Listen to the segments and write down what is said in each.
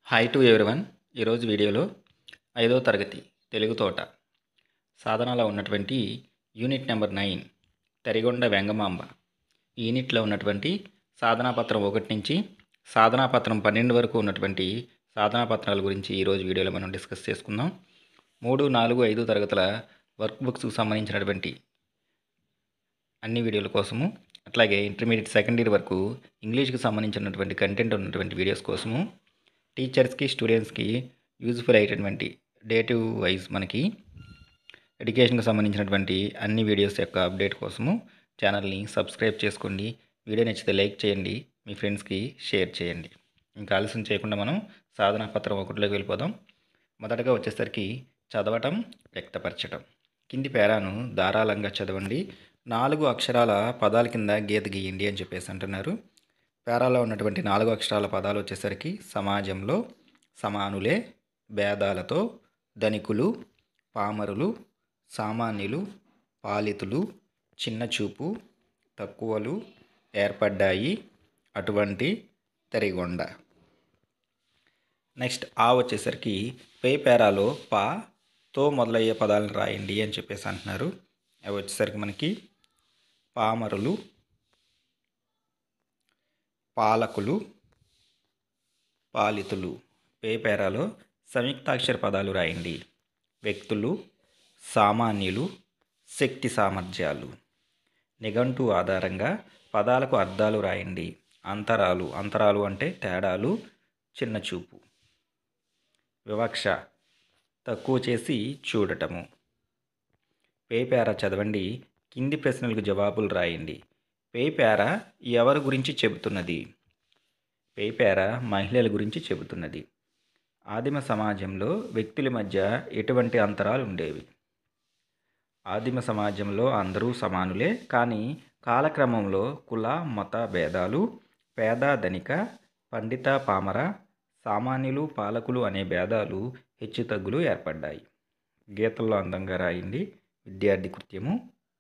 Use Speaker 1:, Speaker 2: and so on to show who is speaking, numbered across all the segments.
Speaker 1: Hi to everyone. ఈరోజు వీడియోలో 5వ తరగతి తెలుగు తోట సాధనలో ఉన్నటువంటి యూనిట్ నెంబర్ 9 తరిగొండ వెంగమాంబ ఈ యూనిట్లో ఉన్నటువంటి సాధనాపత్రం 1 నుంచి సాధనాపత్రం 12 వరకు ఉన్నటువంటి సాధనాపత్రాల గురించి ఈరోజు వీడియోలో మనం డిస్కస్ చేసుకుందాం. 3, 4, 5 తరగతుల వర్క్ బుక్స్కు సంబంధించినటువంటి అన్ని వీడియోల కోసము, అట్లాగే ఇంటర్మీడియట్ సెకండ్ ఇయర్ వరకు ఇంగ్లీష్కి సంబంధించినటువంటి కంటెంట్ ఉన్నటువంటి వీడియోస్ కోసము, టీచర్స్కి స్టూడెంట్స్కి యూజ్ఫుల్ అయ్యేటటువంటి డేటివ్ వైజ్ మనకి ఎడ్యుకేషన్కి సంబంధించినటువంటి అన్ని వీడియోస్ యొక్క అప్డేట్ కోసము ఛానల్ని సబ్స్క్రైబ్ చేసుకోండి. వీడియో నచ్చితే లైక్ చేయండి, మీ ఫ్రెండ్స్కి షేర్ చేయండి. ఇంకా ఆలస్యం చేయకుండా మనం సాధనా పత్రం 1లోకి వెళ్ళిపోదాం. మొదటగా వచ్చేసరికి చదవటం, వ్యక్తపరచటం. కింది పేరాను ధారాళంగా చదవండి. 4 అక్షరాల పదాల కింద గీత గీయండి అని చెప్పేసి అంటున్నారు. పేరాలో ఉన్నటువంటి 4 అక్షరాల పదాలు వచ్చేసరికి సమాజంలో, సమానులే, భేదాలతో, ధనికులు, పామరులు, సామాన్యులు, పాలితులు, చిన్నచూపు, తక్కువలు, ఏర్పడ్డాయి, అటువంటి, తరిగొండ. నెక్స్ట్ ఆ వచ్చేసరికి పే పేరాలో పాతో మొదలయ్యే పదాలను రాయండి అని చెప్పేసి అంటున్నారు. అవి వచ్చేసరికి మనకి పామరులు, పాలకులు, పాలితులు. పే పేరాలో సంయుక్తాక్షర పదాలు రాయండి. వ్యక్తులు, సామాన్యులు, శక్తి సామర్థ్యాలు. నిఘంటు ఆధారంగా పదాలకు అర్థాలు రాయండి. అంతరాలు, అంతరాలు అంటే తేడాలు, చిన్నచూపు. వివక్ష, తక్కువ చేసి చూడటము. పే పేరా చదవండి. కింది ప్రశ్నలకు జవాబులు రాయండి. పే పేరా ఎవరి గురించి చెబుతున్నది? పే పేరా మహిళల గురించి చెబుతున్నది. ఆదిమ సమాజంలో వ్యక్తుల మధ్య ఎటువంటి అంతరాలు ఉండేవి? ఆదిమ సమాజంలో అందరూ సమానులే, కానీ కాలక్రమంలో కుల మత భేదాలు, పేద ధనిక, పండిత పామర, సామాన్యులు పాలకులు అనే భేదాలు హెచ్చుతగ్గులు ఏర్పడ్డాయి. గీతల్లో అందంగా రాయండి. విద్యార్థి కృత్యము.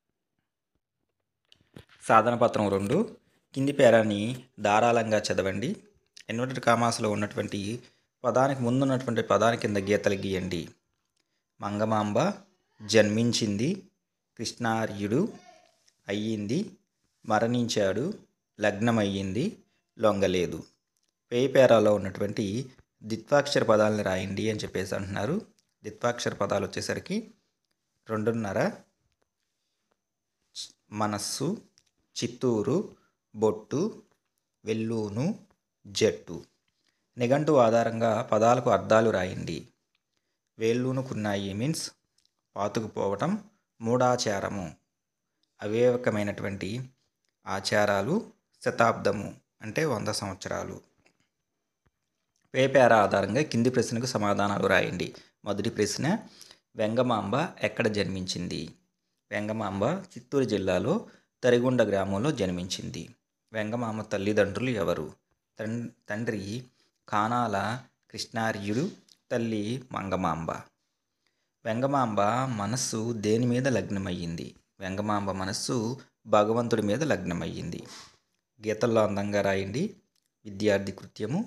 Speaker 1: సాధన పత్రం 2 కింది పేరాన్ని ధారాళంగా చదవండి. ఇన్వర్టెడ్ కామాస్లో ఉన్నటువంటి పదానికి ముందున్నటువంటి పదాని కింద గీతలు గీయండి. మంగమాంబ జన్మించింది, కృష్ణార్యుడు అయ్యింది, మరణించాడు, లగ్నమయ్యింది, లొంగలేదు. పే పేరాలో ఉన్నటువంటి ద్విత్వాక్షర పదాలను రాయండి అని చెప్పేసి అంటున్నారు. ద్విత్వాక్షర పదాలు వచ్చేసరికి 2:30, మనస్సు, చిత్తూరు, బొట్టు, వెల్లూను, జట్టు. నిఘంటు ఆధారంగా పదాలకు అర్థాలు రాయండి. వేళ్ళూనుకున్నాయి మీన్స్ పాతుకుపోవటం, మూఢాచారము, అవివేకమైనటువంటి ఆచారాలు, శతాబ్దము అంటే 100 సంవత్సరాలు. పే పేరా ఆధారంగా కింది ప్రశ్నకు సమాధానాలు రాయండి. మొదటి ప్రశ్న, వెంగమాంబ ఎక్కడ జన్మించింది? వెంగమాంబ చిత్తూరు జిల్లాలో తరిగొండ గ్రామంలో జన్మించింది. వెంగమాంబ తల్లిదండ్రులు ఎవరు? తండ్రి కానాల కృష్ణార్యుడు, తల్లి మంగమాంబ. వెంగమాంబ మనస్సు దేని మీద లగ్నమయ్యింది? వెంగమాంబ మనస్సు భగవంతుడి మీద లగ్నమయ్యింది. గీతల్లో అందంగా రాయండి. విద్యార్థి కృత్యము.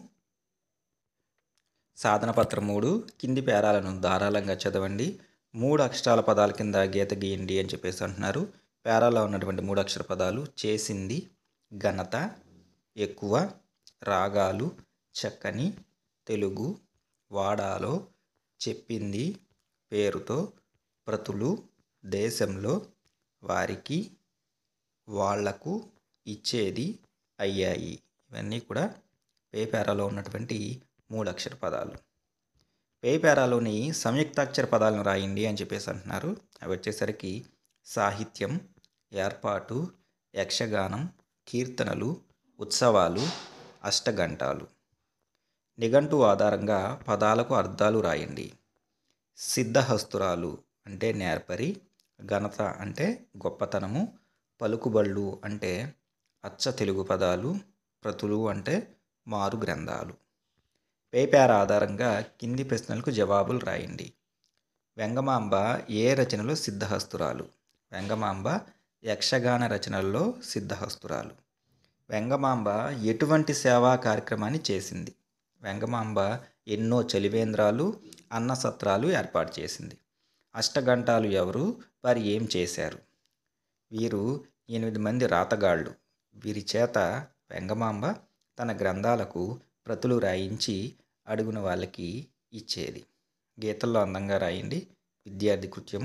Speaker 1: సాధన పత్రం 3 కింది పేరాలను ధారాళంగా చదవండి. 3 అక్షరాల పదాల కింద గీత గీయండి అని చెప్పేసి అంటున్నారు. పేరాలో ఉన్నటువంటి 3 అక్షర పదాలు చేసింది, ఘనత, ఎక్కువ, రాగాలు, చక్కని, తెలుగు, వాడాలో, చెప్పింది, పేరుతో, ప్రతులు, దేశంలో, వారికి, వాళ్లకు, ఇచ్చేది, అయ్యాయి. ఇవన్నీ కూడా పే పేరాలో ఉన్నటువంటి 3 అక్షర పదాలు. పే పేరాలోని సంయుక్తాక్షర పదాలను రాయండి అని చెప్పేసి అంటున్నారు. అవి వచ్చేసరికి సాహిత్యం, ఏర్పాటు, యక్షగానం, కీర్తనలు, ఉత్సవాలు, అష్టఘంటాలు. నిఘంటు ఆధారంగా పదాలకు అర్థాలు రాయండి. సిద్ధహస్తురాలు అంటే నేర్పరి, ఘనత అంటే గొప్పతనము, పలుకుబళ్ళు అంటే అచ్చ తెలుగు పదాలు, ప్రతులు అంటే మారు గ్రంథాలు. పే పేరా ఆధారంగా కింది ప్రశ్నలకు జవాబులు రాయండి. వెంగమాంబ ఏ రచనలో సిద్ధహస్తురాలు? వెంగమాంబ యక్షగాన రచనల్లో సిద్ధహస్తురాలు. వెంగమాంబ ఎటువంటి సేవా కార్యక్రమాన్ని చేసింది? వెంగమాంబ ఎన్నో చలివేంద్రాలు, అన్నసత్రాలు ఏర్పాటు చేసింది. అష్టగంటాలు ఎవరు? వారు ఏం చేశారు? వీరు 8 మంది రాతగాళ్ళు. వీరి చేత వెంగమాంబ తన గ్రంథాలకు ప్రతులు రాయించి అడుగున వాళ్ళకి ఇచ్చేది. గీతల్లో అందంగా రాయండి. విద్యార్థి కృత్యము.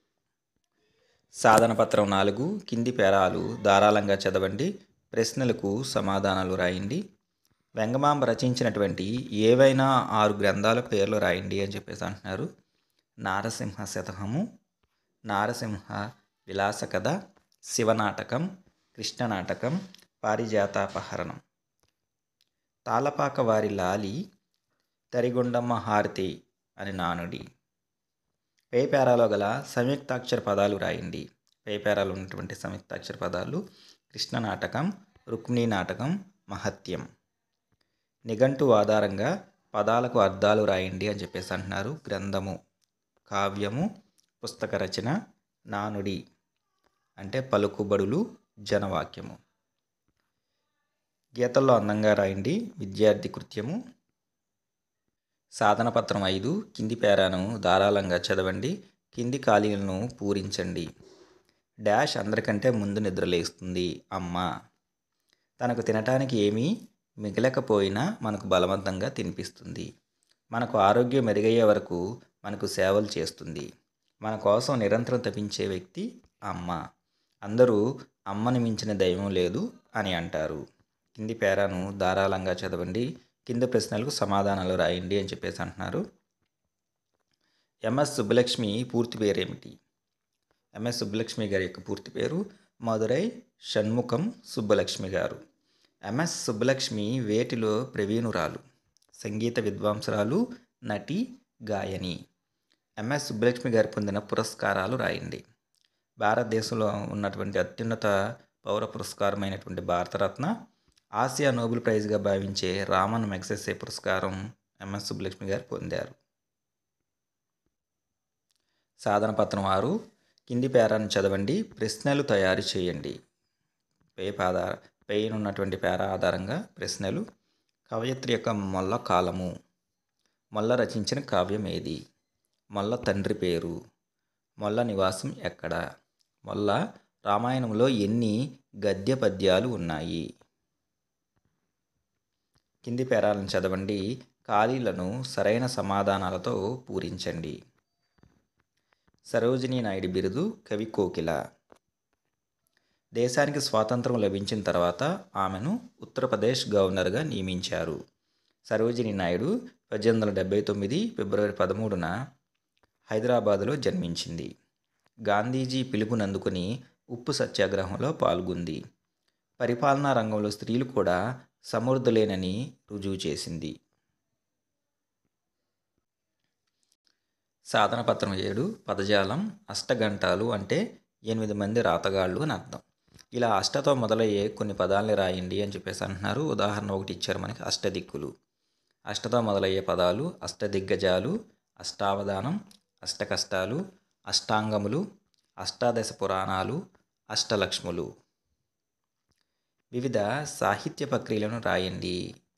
Speaker 1: సాధన పత్రం 4 కింది పేరాలు ధారాళంగా చదవండి. ప్రశ్నలకు సమాధానాలు రాయండి. వెంగమాంబ రచించినటువంటి ఏవైనా 6 గ్రంథాల పేర్లు రాయండి అని చెప్పేసి అంటున్నారు. నారసింహ శతకము, నారసింహ విలాస కథ, శివనాటకం, కృష్ణనాటకం, పారిజాతాపహరణం. తాళపాక వారి లాలి, తరిగొండమ్మ హారతి అని నానుడి. పై పేరాలో గల సంయుక్తాక్షర పదాలు రాయండి. పై పేరాలో ఉన్నటువంటి సంయుక్తాక్షర పదాలు కృష్ణనాటకం, రుక్మిణీ నాటకం, మహత్యం. నిఘంటు ఆధారంగా పదాలకు అర్థాలు రాయండి అని చెప్పేసి అంటున్నారు. గ్రంథము, కావ్యము, పుస్తక రచన, నానుడి అంటే పలుకుబడులు, జనవాక్యము. గీతల్లో అందంగా రాయండి. విద్యార్థి కృత్యము. సాధన పత్రం 5 కింది పేరాను ధారాళంగా చదవండి. కింది ఖాళీలను పూరించండి. డాష్ అందరికంటే ముందు నిద్రలేస్తుంది అమ్మ. తనకు తినటానికి ఏమీ మిగలకపోయినా మనకు బలవంతంగా తినిపిస్తుంది. మనకు ఆరోగ్యం మెరుగయ్యే వరకు మనకు సేవలు చేస్తుంది. మన కోసం నిరంతరం తపించే వ్యక్తి అమ్మ. అందరూ అమ్మని మించిన దైవం లేదు అని అంటారు. కింది పేరాను ధారాళంగా చదవండి. కింద ప్రశ్నలకు సమాధానాలు రాయండి అని చెప్పేసి అంటున్నారు. ఎంఎస్ సుబ్బలక్ష్మి పూర్తి పేరేమిటి? ఎంఎస్ సుబ్బలక్ష్మి గారి యొక్క పూర్తి పేరు మదురై షణ్ముఖం సుబ్బలక్ష్మి గారు. ఎంఎస్ సుబ్బలక్ష్మి వేటిలో ప్రవీణురాలు? సంగీత విద్వాంసరాలు, నటి, గాయని. ఎంఎస్ సుబ్బలక్ష్మి గారు పొందిన పురస్కారాలు రాయండి. భారతదేశంలో ఉన్నటువంటి అత్యున్నత పౌర పురస్కారమైనటువంటి భారతరత్న, ఆసియా నోబెల్ ప్రైజ్గా భావించే రామన్ మెగ్సెసే పురస్కారం ఎంఎస్ సుబ్బలక్ష్మి గారు పొందారు. సాధన పత్రం 6 కింది పేరాను చదవండి. ప్రశ్నలు తయారు చేయండి. పైన ఉన్నటువంటి పేరా ఆధారంగా ప్రశ్నలు. కవయిత్రి యొక్క మొల్ల కాలము. మొల్ల రచించిన కావ్యం ఏది? మొల్ల తండ్రి పేరు. మొల్ల నివాసం ఎక్కడ? మొల్ల రామాయణంలో ఎన్ని గద్య పద్యాలు ఉన్నాయి? కింది పేరాలను చదవండి. ఖాళీలను సరైన సమాధానాలతో పూరించండి. సరోజినీ నాయుడు బిరుదు కవి కోకిల. దేశానికి స్వాతంత్రం లభించిన తర్వాత ఆమెను ఉత్తరప్రదేశ్ గవర్నర్గా నియమించారు. సరోజినీ నాయుడు 1879 ఫిబ్రవరి 13న హైదరాబాదులో జన్మించింది. గాంధీజీ పిలుపునందుకుని ఉప్పు సత్యాగ్రహంలో పాల్గొంది. పరిపాలనా రంగంలో స్త్రీలు కూడా సమర్థులేనని రుజువు చేసింది. సాధన పత్రం 7 పదజాలం. అష్టగంటాలు అంటే 8 మంది రాతగాళ్ళు అని అర్థం. ఇలా అష్టతో మొదలయ్యే కొన్ని పదాలని రాయండి అని చెప్పేసి అంటున్నారు. ఉదాహరణ ఒకటి ఇచ్చారు మనకి. అష్టదిక్కులు. అష్టతో మొదలయ్యే పదాలు అష్టదిగ్గజాలు, అష్టావధానం, అష్టకష్టాలు, అష్టాంగములు, అష్టాదశ పురాణాలు, అష్టలక్ష్ములు. వివిధ సాహిత్య ప్రక్రియలను రాయండి.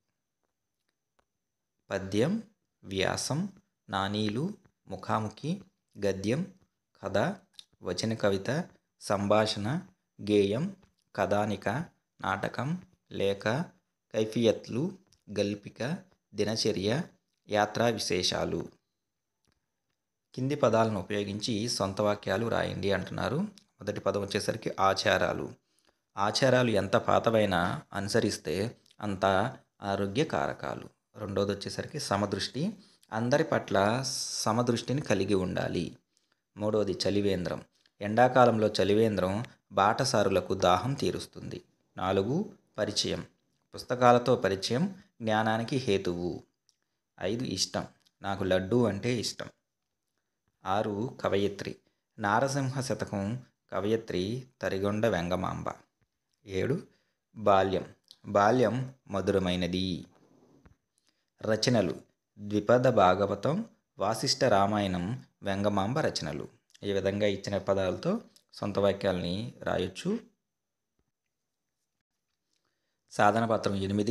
Speaker 1: పద్యం, వ్యాసం, నానీలు, ముఖాముఖి, గద్యం, కథ, వచన కవిత, సంభాషణ, గేయం, కథానిక, నాటకం, లేఖ, కైఫియత్లు, గల్పిక, దినచర్య, యాత్రా విశేషాలు. కింది పదాలను ఉపయోగించి సొంత వాక్యాలు రాయండి అంటున్నారు. మొదటి పదం వచ్చేసరికి ఆచారాలు. ఆచారాలు ఎంత పాతవైనా అనుసరిస్తే అంత ఆరోగ్య కారకాలు. రెండోది వచ్చేసరికి సమదృష్టి. అందరి పట్ల సమదృష్టిని కలిగి ఉండాలి. మూడవది చలివేంద్రం. ఎండాకాలంలో చలివేంద్రం బాటసారులకు దాహం తీరుస్తుంది. 4 పరిచయం. పుస్తకాలతో పరిచయం జ్ఞానానికి హేతువు. 5 ఇష్టం. నాకు లడ్డు అంటే ఇష్టం. 6 కవయిత్రి. నారసింహ శతకం కవయిత్రి తరిగొండ వెంగమాంబ. 7 బాల్యం. బాల్యం మధురమైనది. రచనలు ద్విపద భాగవతం, వాసిష్ఠ రామాయణం, వెంగమాంబ రచనలు. ఈ విధంగా ఇచ్చిన పదాలతో సొంత వాక్యాలని రాయొచ్చు. సాధన పత్రం 8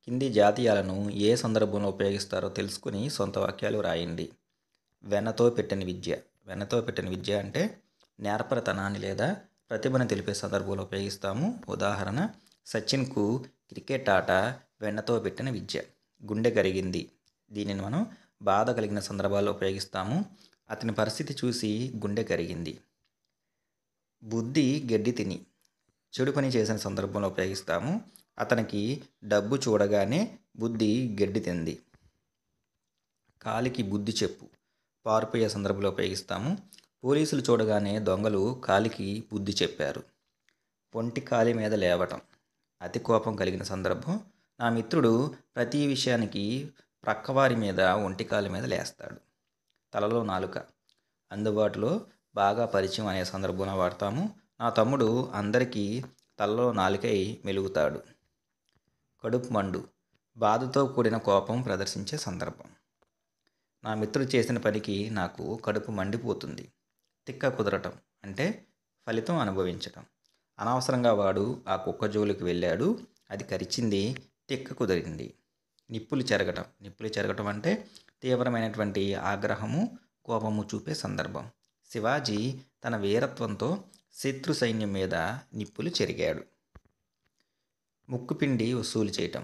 Speaker 1: కింది జాతీయాలను ఏ సందర్భంలో ఉపయోగిస్తారో తెలుసుకుని సొంత వాక్యాలు రాయండి. వెన్నతో పెట్టిన విద్య. వెన్నతో పెట్టిన విద్య అంటే నేర్పరితనాన్ని లేదా ప్రతిభను తెలిపే సందర్భంలో ఉపయోగిస్తాము. ఉదాహరణ, సచిన్కు క్రికెట్ ఆట వెన్నతో పెట్టిన విద్య. గుండె కరిగింది. దీనిని మనం బాధ కలిగిన సందర్భాల్లో ఉపయోగిస్తాము. అతని పరిస్థితి చూసి గుండె కరిగింది. బుద్ధి గడ్డి తిని చెడు పని చేసిన సందర్భంలో ఉపయోగిస్తాము. అతనికి డబ్బు చూడగానే బుద్ధి గడ్డి తింది. కాలికి బుద్ధి చెప్పు పారిపోయే సందర్భంలో ఉపయోగిస్తాము. పోలీసులు చూడగానే దొంగలు కాలికి బుద్ధి చెప్పారు. ఒంటి కాలి మీద లేవటం అతి కోపం కలిగిన సందర్భం. నా మిత్రుడు ప్రతి విషయానికి ప్రక్కవారి మీద ఒంటి కాలి మీద లేస్తాడు. తలలో నాలుక అందుబాటులో బాగా పరిచయం అనే సందర్భంలో వాడతాము. నా తమ్ముడు అందరికీ తలలో నాలుకై మెలుగుతాడు. కడుపు మండు బాధతో కూడిన కోపం ప్రదర్శించే సందర్భం. నా మిత్రుడు చేసిన పనికి నాకు కడుపు మండిపోతుంది. తిక్క కుదరటం అంటే ఫలితం అనుభవించటం. అనవసరంగా వాడు ఆ కుక్క జోలికి వెళ్ళాడు, అది కరిచింది, తిక్క కుదిరింది. నిప్పులు చెరగటం. నిప్పులు చెరగటం అంటే తీవ్రమైనటువంటి ఆగ్రహము, కోపము చూపే సందర్భం. శివాజీ తన వీరత్వంతో శత్రు సైన్యం మీద నిప్పులు చెరిగాడు. ముక్కుపిండి వసూలు చేయటం.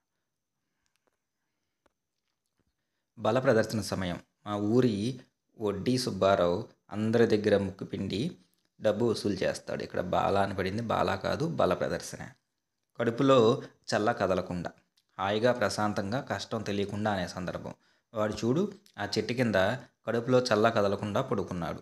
Speaker 1: బల ప్రదర్శన సమయం. మా ఊరి వడ్డీ సుబ్బారావు అందరి దగ్గర ముక్కుపిండి డబ్బు వసూలు చేస్తాడు. ఇక్కడ బాలా అని పడింది, బాలా కాదు, బల ప్రదర్శన. కడుపులో చల్ల కదలకుండా హాయిగా ప్రశాంతంగా కష్టం తెలియకుండా అనే సందర్భం. వాడు చూడు ఆ చెట్టు కింద కడుపులో చల్ల కదలకుండా పడుకున్నాడు.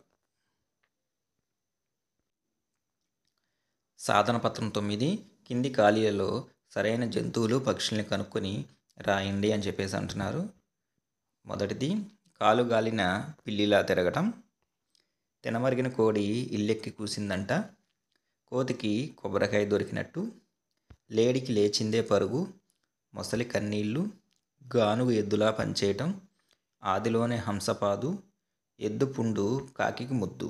Speaker 1: సాధన పత్రం 9 కింది ఖాళీలలో సరైన జంతువులు పక్షుల్ని కనుక్కొని రాయండి అని చెప్పేసి అంటున్నారు. మొదటిది, కాలు గాలిన పిల్లిలా తిరగటం. తినమరిగిన కోడి ఇల్లెక్కి కూసిందంట. కోతికి కొబ్బరికాయ దొరికినట్టు. లేడికి లేచిందే పరుగు. మొసలి కన్నీళ్ళు. గానుగు ఎద్దులా పనిచేయటం. ఆదిలోనే హంసపాదు. ఎద్దు పుండు కాకికి ముద్దు.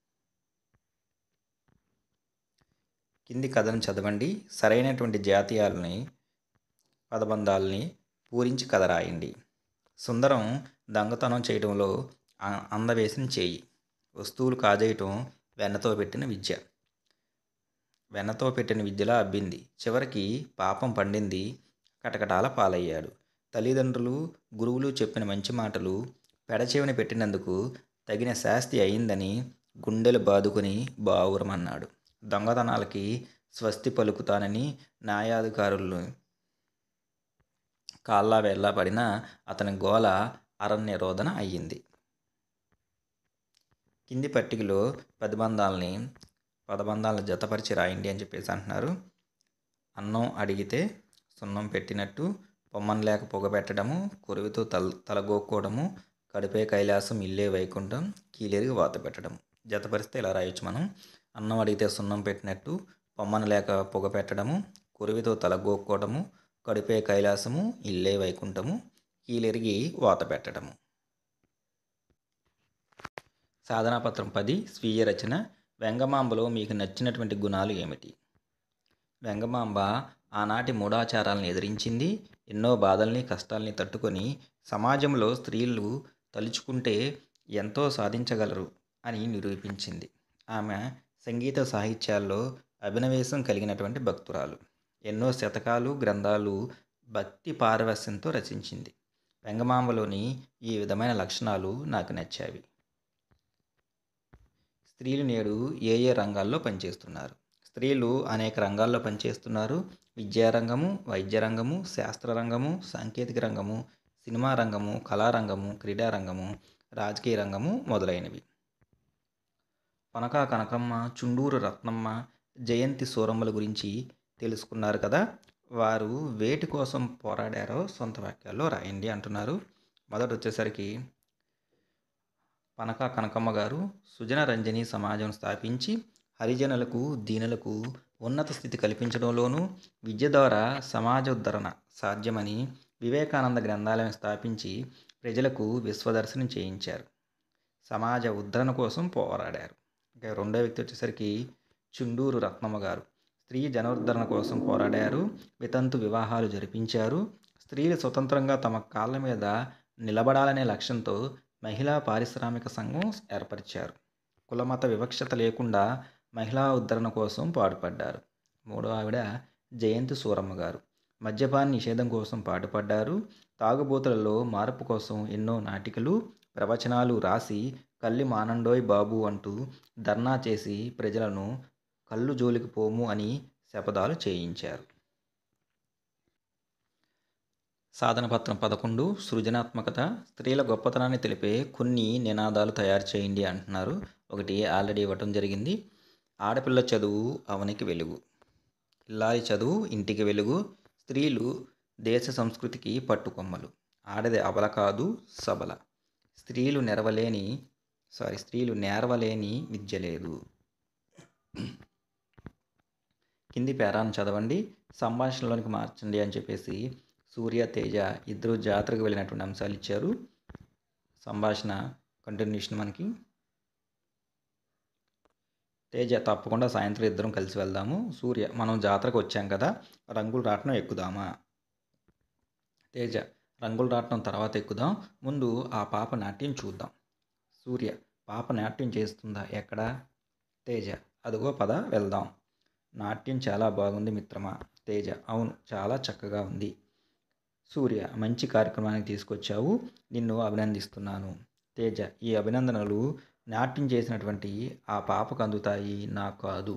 Speaker 1: కింది కథను చదవండి. సరైనటువంటి జాతీయాలని పదబంధాలని పూరించి కథ రాయండి. సుందరం దొంగతనం చేయడంలో అందవేసిన చేయి. వస్తువులు కాజేయటం వెన్నతో పెట్టిన విద్య. వెన్నతో పెట్టిన విద్యలా అబ్బింది. చివరికి పాపం పండింది. కటకటాల పాలయ్యాడు. తల్లిదండ్రులు, గురువులు చెప్పిన మంచి మాటలు పెడచెవిన పెట్టినందుకు తగిన శాస్తి అయిందని గుండెలు బాదుకుని బావురమన్నాడు. దొంగతనాలకి స్వస్తి పలుకుతానని న్యాయాధికారులు కాళ్ళ వేళ్ళ పడిన అతని గోల అరణ్య రోదన అయ్యింది. కింది పట్టికలో పదబంధాలను జతపరిచి రాయండి అని చెప్పేసి అంటున్నారు. అన్నం అడిగితే సున్నం పెట్టినట్టు. పొమ్మని లేక పొగ పెట్టడము. కొరువితో తలగోక్కోవడము. కడుపే కైలాసం ఇల్లే వైకుంఠం. కీలేరికి వాత పెట్టడం. జతపరిస్తే ఇలా రాయొచ్చు మనం. అన్నం అడిగితే సున్నం పెట్టినట్టు. పొమ్మని లేక పొగ పెట్టడము. కొరువితో తలగోక్కోవడము. కడుపే కైలాసము ఇల్లే వైకుంఠము. కీలెరిగి వాత పెట్టడము. సాధనాపత్రం 10 స్వీయ రచన. వెంగమాంబలో మీకు నచ్చినటువంటి గుణాలు ఏమిటి? వెంగమాంబ ఆనాటి మూఢాచారాలను ఎదిరించింది. ఎన్నో బాధల్ని కష్టాల్ని తట్టుకొని సమాజంలో స్త్రీలు తలుచుకుంటే ఎంతో సాధించగలరు అని నిరూపించింది. ఆమె సంగీత సాహిత్యాల్లో అభినవేశం కలిగినటువంటి భక్తురాలు. ఎన్నో శతకాలు, గ్రంథాలు భక్తి పారవస్యంతో రచించింది. వెంగమాంబలోని ఈ విధమైన లక్షణాలు నాకు నచ్చావి. స్త్రీలు నేడు ఏ ఏ రంగాల్లో పనిచేస్తున్నారు? స్త్రీలు అనేక రంగాల్లో పనిచేస్తున్నారు. విద్యారంగము, వైద్య రంగము, శాస్త్ర రంగము, సాంకేతిక రంగము, సినిమా రంగము, కళారంగము, క్రీడారంగము, రాజకీయ రంగము మొదలైనవి. పనక కనకమ్మ, చుండూరు రత్నమ్మ, జయంతి సూరమ్మల గురించి తెలుసుకున్నారు కదా. వారు వేటి కోసం పోరాడారో సొంత వాక్యాల్లో రాయండి అంటున్నారు. మొదట వచ్చేసరికి పనక కనకమ్మ గారు సుజన రంజని సమాజం స్థాపించి హరిజనులకు, దీనులకు ఉన్నత స్థితి కల్పించడంలోనూ విద్య ద్వారా సమాజోద్ధరణ సాధ్యమని వివేకానంద గ్రంథాలయం స్థాపించి ప్రజలకు విశ్వదర్శనం చేయించారు. సమాజ ఉద్ధరణ కోసం పోరాడారు. ఇంకా రెండో వ్యక్తి వచ్చేసరికి చుండూరు రత్నమ్మ గారు స్త్రీ జనోద్ధరణ కోసం పోరాడారు. వితంతు వివాహాలు జరిపించారు. స్త్రీలు స్వతంత్రంగా తమ కాళ్ళ మీద నిలబడాలనే లక్ష్యంతో మహిళా పారిశ్రామిక సంఘం ఏర్పరిచారు. కులమత వివక్షత లేకుండా మహిళా ఉద్ధరణ కోసం పాటుపడ్డారు. మూడో ఆవిడ జయంతి సూరమ్మ గారు. మద్యపాన నిషేధం కోసం పాటుపడ్డారు. తాగుబోతులలో మార్పు కోసం ఎన్నో నాటికలు, ప్రవచనాలు రాసి కల్లి మానండోయ్ బాబు అంటూ ధర్నా చేసి ప్రజలను కళ్ళు జోలికి పోము అని శపథాలు చేయించారు. సాధన పత్రం 11 సృజనాత్మకత. స్త్రీల గొప్పతనాన్ని తెలిపే కొన్ని నినాదాలు తయారు చేయండి అంటున్నారు. ఒకటి ఆల్రెడీ ఇవ్వటం జరిగింది. ఆడపిల్ల చదువు అవనికి వెలుగు, ఇల్లాలి చదువు ఇంటికి వెలుగు, స్త్రీలు దేశ సంస్కృతికి పట్టుకొమ్మలు, ఆడది అబల కాదు సబల, స్త్రీలు నేర్వలేని విద్య లేదు. కింది పేరాను చదవండి, సంభాషణలోనికి మార్చండి అని చెప్పేసి సూర్య, తేజ ఇద్దరు జాతరకు వెళ్ళినటువంటి అంశాలు ఇచ్చారు. సంభాషణ కంటిన్యూషన్ మనకి. తేజ తప్పకుండా సాయంత్రం ఇద్దరం కలిసి వెళ్దాము. సూర్య మనం జాతరకు వచ్చాం కదా, రంగుల రాట్నం ఎక్కుదామా. తేజ రంగుల రాట్నం తర్వాత ఎక్కుదాం, ముందు ఆ పాప నాట్యం చూద్దాం. సూర్య పాప నాట్యం చేస్తుందా ఎక్కడ. తేజ అదిగో పద వెళ్దాం. నాట్యం చాలా బాగుంది మిత్రమా. తేజ అవును చాలా చక్కగా ఉంది. సూర్య మంచి కార్యక్రమానికి తీసుకొచ్చావు, నిన్ను అభినందిస్తున్నాను. తేజ ఈ అభినందనలు నాట్యం చేసినటువంటి ఆ పాపకు అందుతాయి, నాకు కాదు.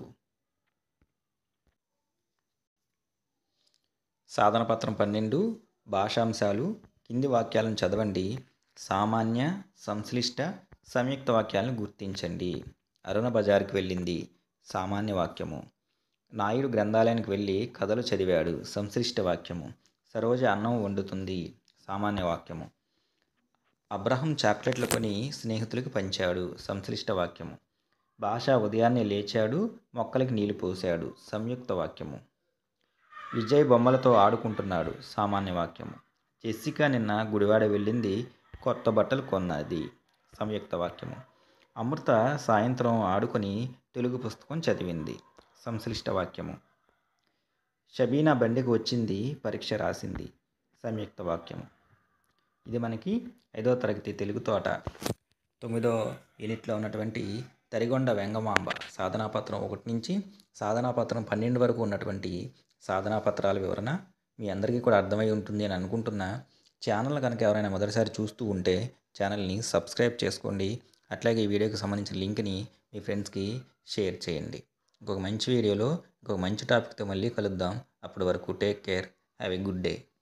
Speaker 1: సాధన పత్రం 12 భాషాంశాలు. కింది వాక్యాలను చదవండి. సామాన్య, సంశ్లిష్ట, సంయుక్త వాక్యాలను గుర్తించండి. అరుణ బజార్కి వెళ్ళింది, సామాన్య వాక్యము. నాయుడు గ్రంథాలయానికి వెళ్ళి కథలు చదివాడు, సంశ్లిష్ట వాక్యము. సరోజ అన్నం వండుతుంది, సామాన్య వాక్యము. అబ్రహం చాక్లెట్లు కొని స్నేహితులకు పంచాడు, సంశ్లిష్ట వాక్యము. భాష ఉదయాన్నే లేచాడు, మొక్కలకి నీళ్లు పోశాడు, సంయుక్త వాక్యము. విజయ్ బొమ్మలతో ఆడుకుంటున్నాడు, సామాన్య వాక్యము. జెస్సికా నిన్న గుడివాడ వెళ్ళింది, కొత్త బట్టలు కొన్నది, సంయుక్త వాక్యము. అమృత సాయంత్రం ఆడుకొని తెలుగు పుస్తకం చదివింది, సంశ్లిష్ట వాక్యము. షబీనా బండికి వచ్చింది, పరీక్ష రాసింది, సంయుక్త వాక్యము. ఇది మనకి 5వ తరగతి తెలుగు తోట 9వ యూనిట్లో ఉన్నటువంటి తరిగొండ వెంగమాంబ సాధనాపత్రం 1 నుంచి సాధనాపత్రం 12 వరకు ఉన్నటువంటి సాధనాపత్రాల వివరణ మీ అందరికీ కూడా అర్థమై ఉంటుంది అని అనుకుంటున్నా. ఛానల్ కనుక ఎవరైనా మొదటిసారి చూస్తూ ఉంటే ఛానల్ని సబ్స్క్రైబ్ చేసుకోండి. అట్లాగే ఈ వీడియోకి సంబంధించిన లింక్ని మీ ఫ్రెండ్స్కి షేర్ చేయండి. ఇంకొక మంచి వీడియోలో ఇంకొక మంచి టాపిక్తో మళ్ళీ కలుద్దాం. అప్పటి వరకు take care, have a good day.